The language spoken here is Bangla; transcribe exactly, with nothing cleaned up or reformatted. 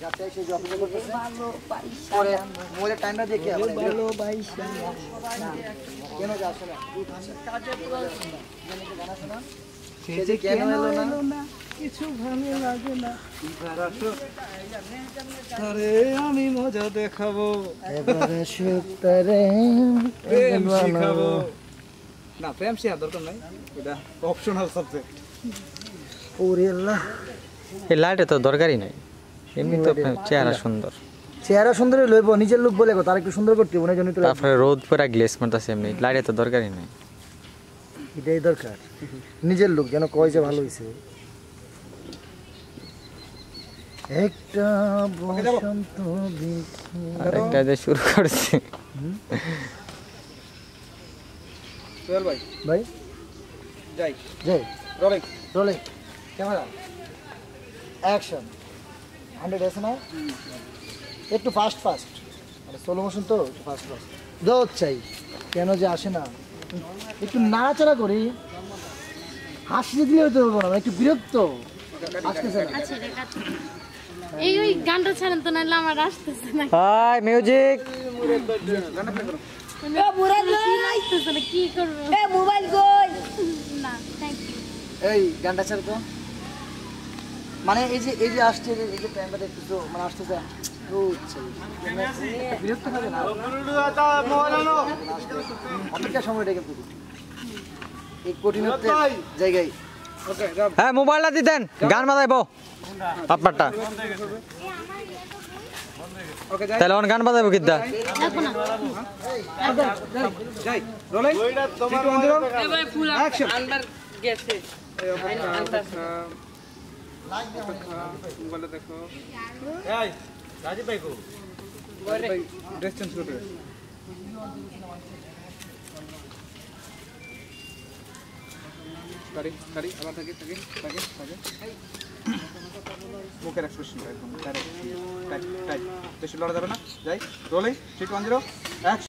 যাতে সেই যে অপেক্ষা করতেছে পরে মোবাইলের টাইমটা দেখে আবার ভালো ভাই কেন যাস না কাজে পুরো গানা শোনা সে যে কেন এলো না কিছু ভালো লাগে না আরে আমি মজা দেখাবো এবারে সুতরে প্রেম শিখাবো না প্রেম শিখা দরকার নাই এটা অপশনাল সাবজেক্ট ওরে আল্লাহ এই লাইটে তো দরকারই নাই এমনি তো চেহারা সুন্দর চেহারা সুন্দরই লইব নিজের লোক বলে তার একটু সুন্দর করতে হবে না জন্য তো তারপরে রোদ পুরা গ্লেস মারতাছে এমনি লাইটে তো দরকারই নাই এটাই দরকার নিজের লোক যেন কয় যে ভালো হইছে একটা বসন্ত আরেকটা যে শুরু করছে চল ভাই ভাই যাই যাই rolling rolling camera action hundred আছে না একটু ফাস্ট ফাস্ট মানে স্লো মোশন তো একটু ফাস্ট ফাস্ট দৌড় চাই কেন যে আসে না একটু নাড়াচাড়া করি হাসি দিলে হতে পারবো না একটু বিরক্ত আসতেছে না এই ওই গানটা ছাড়েন তো নাহলে আমার আসতেছে না হাই মিউজিক এ মুরাদ আসতেছে না কি করব এ মোবাইল কই না থ্যাংক ইউ এই গানটা ছাড় তো মানে এই যে এই যে আসছে এই যে টাইমটা দেখতেছো মানে আসতেছে বিরক্ত হবে না অনেকটা সময় ডেকে তুলি এই কঠিনত্ব জায়গায় হ্যাঁ মোবাইলটা দিতেন গান বাজাইবো আপনারটা তাহলে অন গান বাজাইবো কিদ্দা যাই রোলিং এ ভাই ফুল আন্ডার গেছে আন্ডার লাইক দেখো মোবাইলে দেখো এই রাজীব ভাই কো ভাই ড্রেস চেঞ্জ করতে গাড়ি গাড়ি আবার থাকে থাকে থাকে থাকে মুখের এক্সপ্রেশন একদম ডাইরেক্ট টাইট টাইট বেশি লড়া যাবে না যাই rolling three two one zero